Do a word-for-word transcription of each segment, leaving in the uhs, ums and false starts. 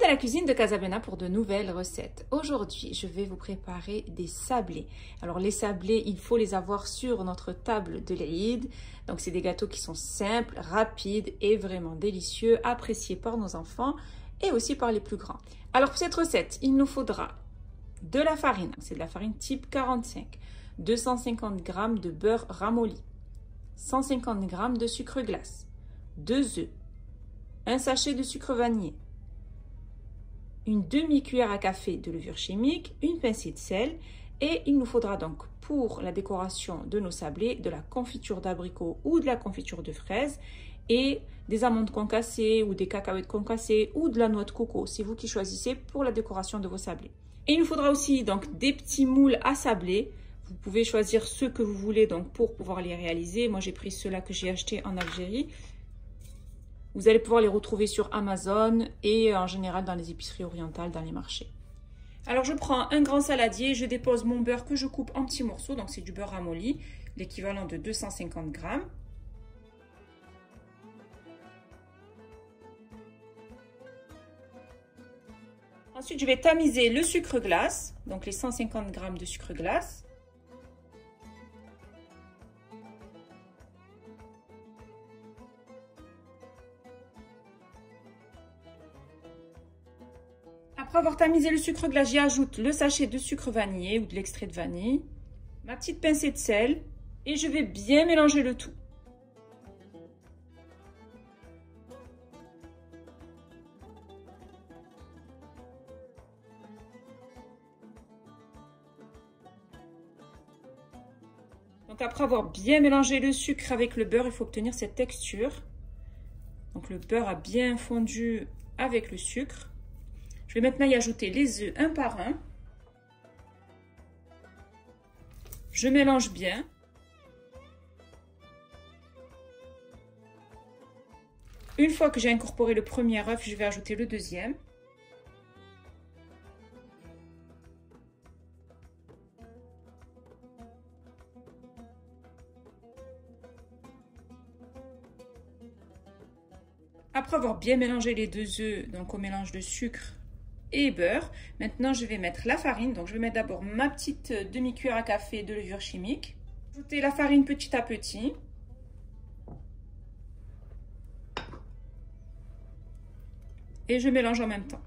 à la cuisine de Casabena pour de nouvelles recettes. Aujourd'hui, je vais vous préparer des sablés. Alors les sablés, il faut les avoir sur notre table de l'Aïd. Donc c'est des gâteaux qui sont simples, rapides et vraiment délicieux, appréciés par nos enfants et aussi par les plus grands. Alors pour cette recette, il nous faudra de la farine, c'est de la farine type quarante-cinq, deux cent cinquante grammes de beurre ramolli, cent cinquante grammes de sucre glace, deux œufs, un sachet de sucre vanillé, une demi-cuillère à café de levure chimique, une pincée de sel et il nous faudra donc pour la décoration de nos sablés de la confiture d'abricot ou de la confiture de fraises et des amandes concassées ou des cacahuètes concassées ou de la noix de coco. C'est vous qui choisissez pour la décoration de vos sablés. Et il nous faudra aussi donc des petits moules à sablés. Vous pouvez choisir ceux que vous voulez donc pour pouvoir les réaliser. Moi j'ai pris ceux-là que j'ai achetés en Algérie. Vous allez pouvoir les retrouver sur Amazon et en général dans les épiceries orientales, dans les marchés. Alors je prends un grand saladier, je dépose mon beurre que je coupe en petits morceaux, donc c'est du beurre ramolli, l'équivalent de deux cent cinquante grammes. Ensuite je vais tamiser le sucre glace, donc les cent cinquante grammes de sucre glace. Après avoir tamisé le sucre glace, j'y ajoute le sachet de sucre vanillé ou de l'extrait de vanille, ma petite pincée de sel et je vais bien mélanger le tout. Donc après avoir bien mélangé le sucre avec le beurre, il faut obtenir cette texture. Donc le beurre a bien fondu avec le sucre. Je vais maintenant y ajouter les œufs un par un. Je mélange bien. Une fois que j'ai incorporé le premier œuf, je vais ajouter le deuxième. Après avoir bien mélangé les deux œufs, donc au mélange de sucre et beurre, maintenant je vais mettre la farine. Donc je vais mettre d'abord ma petite demi-cuillère à café de levure chimique. Ajouter la farine petit à petit. Et je mélange en même temps.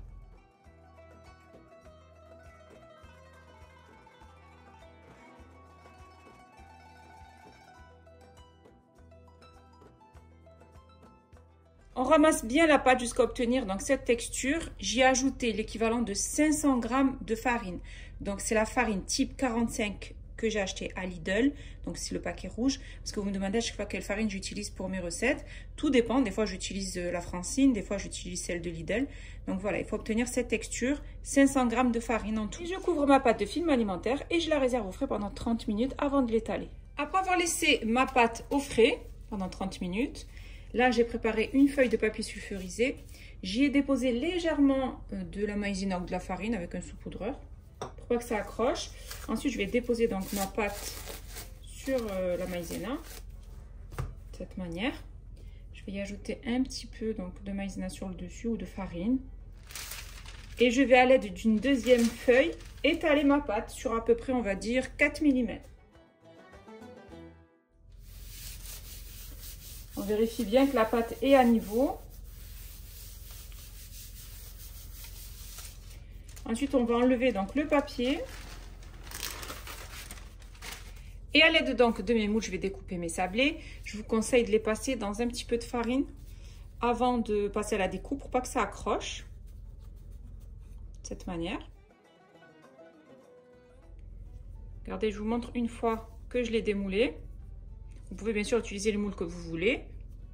On ramasse bien la pâte jusqu'à obtenir donc cette texture. J'y ai ajouté l'équivalent de cinq cents grammes de farine. Donc c'est la farine type quarante-cinq que j'ai acheté à Lidl. Donc c'est le paquet rouge. Parce que vous me demandez à chaque fois quelle farine j'utilise pour mes recettes. Tout dépend. Des fois j'utilise la Francine, des fois j'utilise celle de Lidl. Donc voilà, il faut obtenir cette texture. cinq cents grammes de farine en tout. Et je couvre ma pâte de film alimentaire et je la réserve au frais pendant trente minutes avant de l'étaler. Après avoir laissé ma pâte au frais pendant trente minutes, là, j'ai préparé une feuille de papier sulfurisé. J'y ai déposé légèrement de la maïzena ou de la farine avec un saupoudreur pour pas que ça accroche. Ensuite, je vais déposer donc ma pâte sur euh, la maïzena de cette manière. Je vais y ajouter un petit peu donc, de maïzena sur le dessus ou de farine. Et je vais à l'aide d'une deuxième feuille étaler ma pâte sur à peu près, on va dire, quatre millimètres. On vérifie bien que la pâte est à niveau. Ensuite, on va enlever donc le papier. Et à l'aide donc de mes moules, je vais découper mes sablés. Je vous conseille de les passer dans un petit peu de farine avant de passer à la découpe pour pas que ça accroche. De cette manière. Regardez, je vous montre une fois que je l'ai démoulé. Vous pouvez bien sûr utiliser les moules que vous voulez.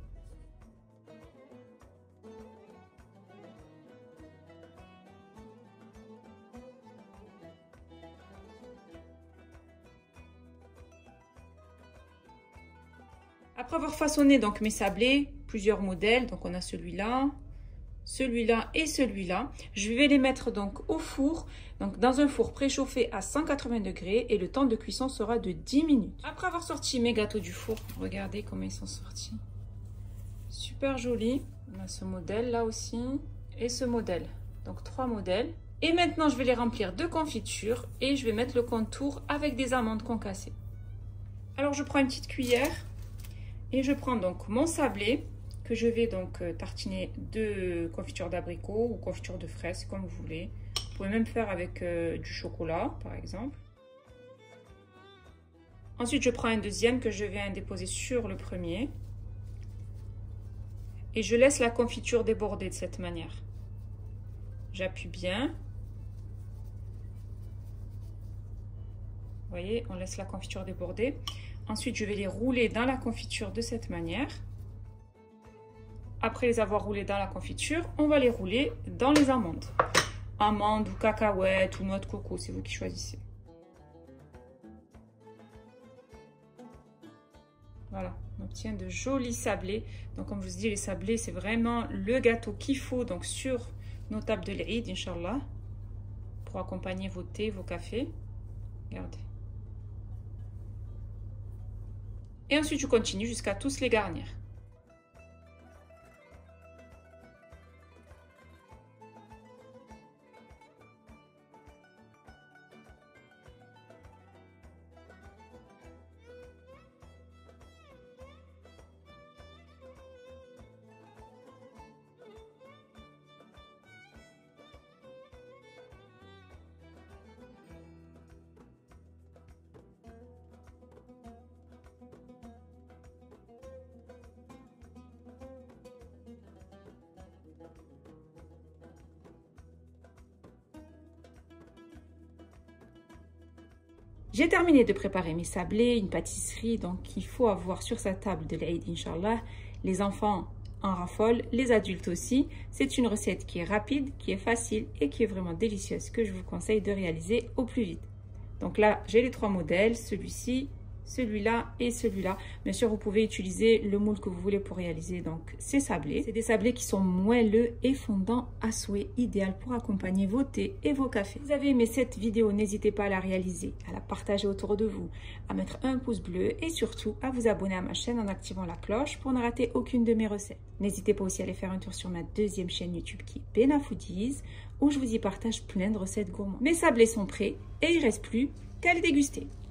Après avoir façonné donc mes sablés, plusieurs modèles, donc on a celui-là, celui-là et celui-là. Je vais les mettre donc au four, donc dans un four préchauffé à cent quatre-vingts degrés et le temps de cuisson sera de dix minutes. Après avoir sorti mes gâteaux du four, regardez comment ils sont sortis. Super joli. On a ce modèle là aussi et ce modèle. Donc trois modèles. Et maintenant, je vais les remplir de confiture et je vais mettre le contour avec des amandes concassées. Alors, je prends une petite cuillère et je prends donc mon sablé que je vais donc tartiner de confiture d'abricot ou confiture de fraise, comme vous voulez. Vous pouvez même faire avec euh, du chocolat, par exemple. Ensuite, je prends un deuxième que je viens déposer sur le premier. Et je laisse la confiture déborder de cette manière. J'appuie bien. Vous voyez, on laisse la confiture déborder. Ensuite, je vais les rouler dans la confiture de cette manière. Après les avoir roulés dans la confiture, on va les rouler dans les amandes. Amandes ou cacahuètes ou noix de coco, c'est vous qui choisissez. Voilà, on obtient de jolis sablés. Donc comme je vous dis, les sablés, c'est vraiment le gâteau qu'il faut donc sur nos tables de l'Eid, Inch'Allah, pour accompagner vos thés, vos cafés. Regardez. Et ensuite, je continue jusqu'à tous les garnir. J'ai terminé de préparer mes sablés, une pâtisserie, donc il faut avoir sur sa table de l'Eid, Inch'Allah. Les enfants en raffolent, les adultes aussi. C'est une recette qui est rapide, qui est facile et qui est vraiment délicieuse, que je vous conseille de réaliser au plus vite. Donc là, j'ai les trois modèles, celui-ci, celui-là et celui-là. Bien sûr, vous pouvez utiliser le moule que vous voulez pour réaliser donc ces sablés. C'est des sablés qui sont moelleux et fondants à souhait, idéal pour accompagner vos thés et vos cafés. Si vous avez aimé cette vidéo, n'hésitez pas à la réaliser, à la partager autour de vous, à mettre un pouce bleu et surtout à vous abonner à ma chaîne en activant la cloche pour ne rater aucune de mes recettes. N'hésitez pas aussi à aller faire un tour sur ma deuxième chaîne YouTube qui est Bena Foodies, où je vous y partage plein de recettes gourmandes. Mes sablés sont prêts et il ne reste plus qu'à les déguster.